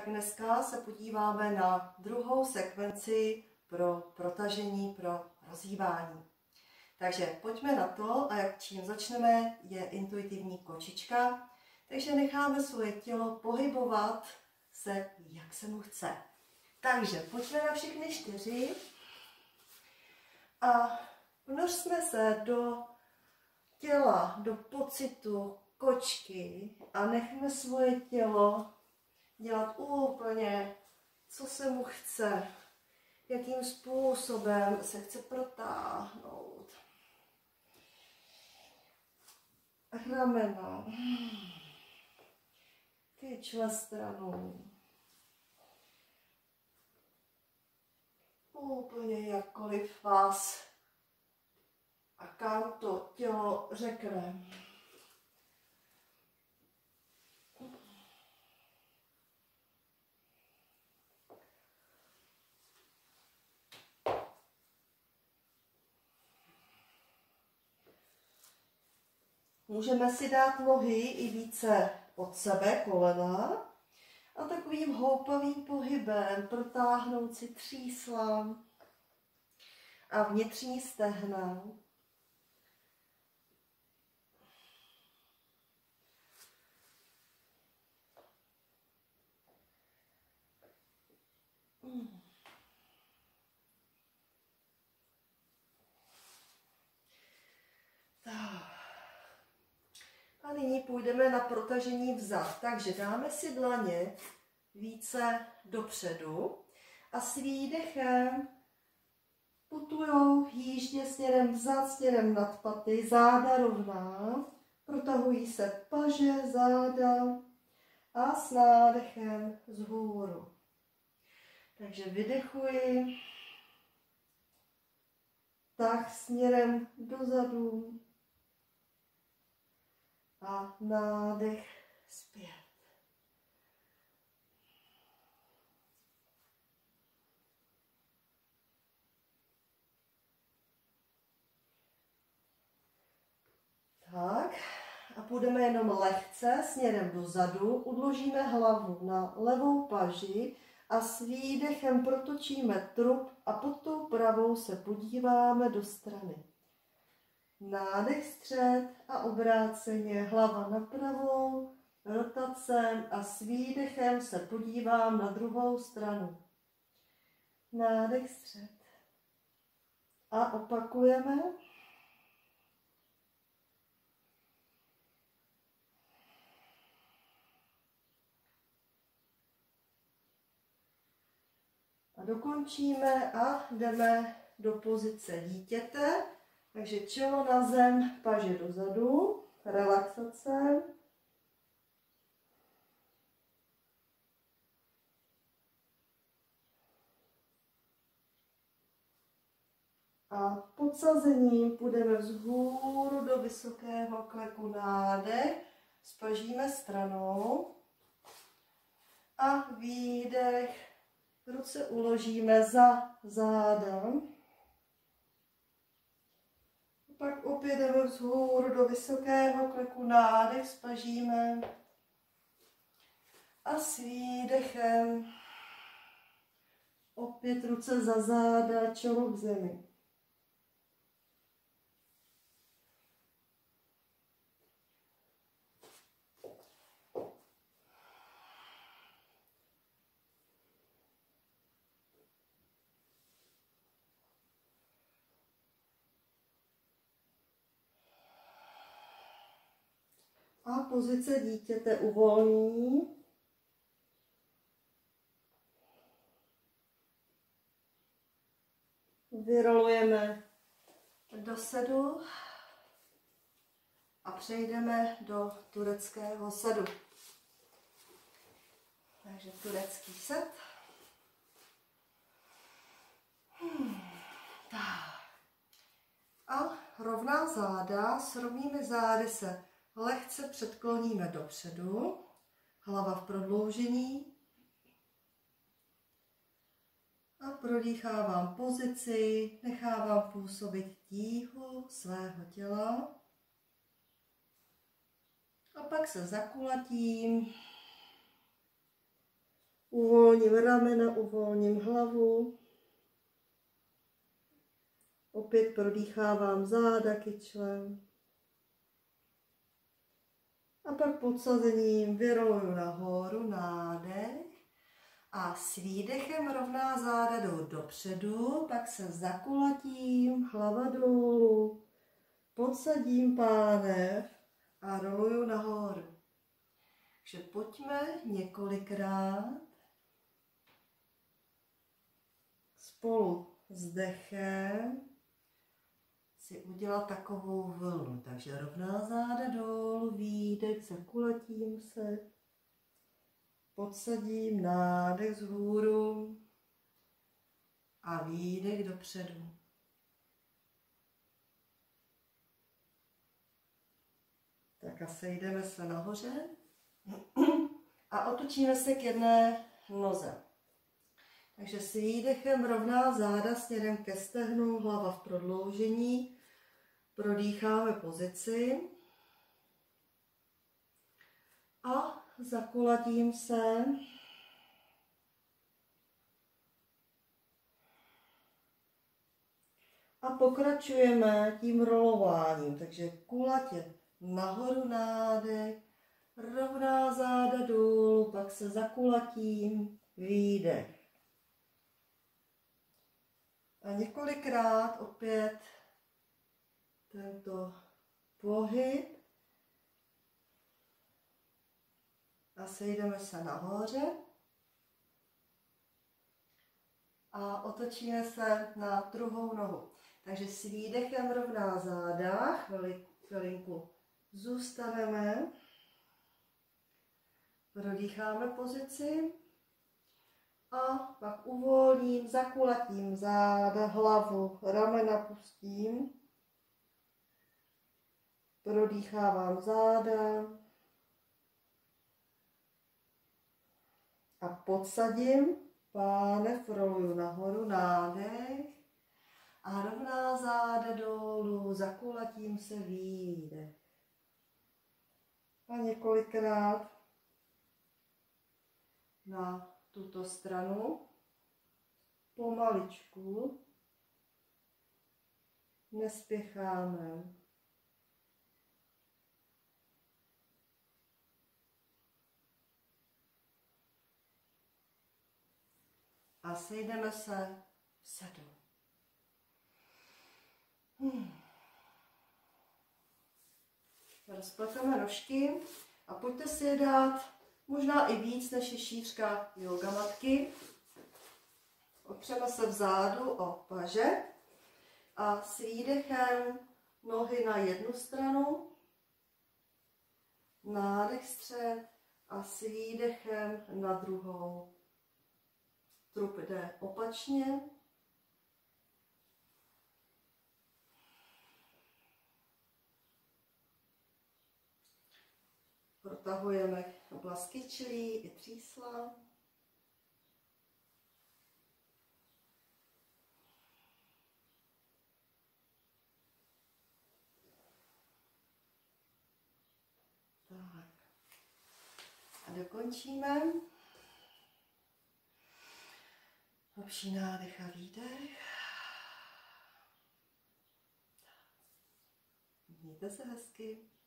dneska se podíváme na druhou sekvenci pro protažení, pro rozhýbání. Takže pojďme na to, a jak čím začneme, je intuitivní kočička. Takže necháme svoje tělo pohybovat se, jak se mu chce. Takže pojďme na všechny 4 a vnořme se do těla, do pocitu kočky a nechme svoje tělo dělat úplně, co se mu chce, jakým způsobem se chce protáhnout. Ramena, kyčle stranou. Úplně jakkoliv vás a kam to tělo řekne. Můžeme si dát nohy i více od sebe, kolena, a takovým houpavým pohybem protáhnout si třísla a vnitřní stehna. A nyní půjdeme na protažení vzad. Takže dáme si dlaně více dopředu a s výdechem putujou jíždě směrem vzad, směrem nad paty, záda rovná, protahují se paže, záda a s nádechem vzhůru. Takže vydechuji, tak směrem dozadu a nádech zpět. Tak a půjdeme jenom lehce směrem dozadu, odložíme hlavu na levou paži a s výdechem protočíme trup a pod tou pravou se podíváme do strany. Nádech střed a obráceně, hlava na pravou, rotace a s výdechem se podívám na druhou stranu. Nádech střed. A opakujeme. A dokončíme a jdeme do pozice dítěte. Takže čelo na zem, paže dozadu, relaxace. A podsazením půjdeme vzhůru do vysokého kleku, nádech, spažíme stranou a výdech, ruce uložíme za záda. Pak opět jdeme vzhůru do vysokého kleku, nádech, spažíme a s výdechem opět ruce za záda, čelo k zemi. A pozice dítěte uvolní. Vyrolujeme do sedu a přejdeme do tureckého sedu. Takže turecký set. Tak. A rovná záda, s rovnými zády se lehce předkloníme dopředu, hlava v prodloužení a prodýchávám pozici, nechávám působit tíhu svého těla a pak se zakulatím, Uvolním ramena, uvolním hlavu. Opět prodýchávám záda kyčlem. A pak podsazením vyroluju nahoru, nádech. A s výdechem rovná záda jdou dopředu, pak se zakulatím, hlava dolů, podsadím pánev a roluju nahoru. Takže pojďme několikrát spolu s dechem si udělat takovou vlnu. Takže rovná záda dolů, výdech, zakulatím se, podsadím, nádech vzhůru a výdech dopředu. Tak a sejdeme se nahoře a otočíme se k jedné noze. Takže s výdechem rovná záda směrem ke stehnu, hlava v prodloužení. Prodýcháme pozici a zakulatím se. A pokračujeme tím rolováním, takže kulatě nahoru nádech, rovná záda dolů, pak se zakulatím, výdech. A několikrát opět tento pohyb a sejdeme se nahoře a otočíme se na druhou nohu. Takže s výdechem rovná záda, chvilinku zůstaneme, prodýcháme pozici a pak uvolním, zakulatím záda, hlavu, ramena pustím, prodýchávám záda a podsadím, pánev roluju nahoru, nádech a rovná záda dolů, zakulatím se, výdech. A několikrát na tuto stranu, pomaličku, nespěcháme. A sejdeme se vzadu. Rozpleteme nožky a pojďte si je dát možná i víc, než je šířka yoga matky. Opřeme se vzadu o paže a s výdechem nohy na jednu stranu, nádech střed a s výdechem na druhou. Trup jde opačně. Protahujeme oblast kyčlí i třísla. Tak. A dokončíme. Hlubší nádech a výdech. Mějte se hezky.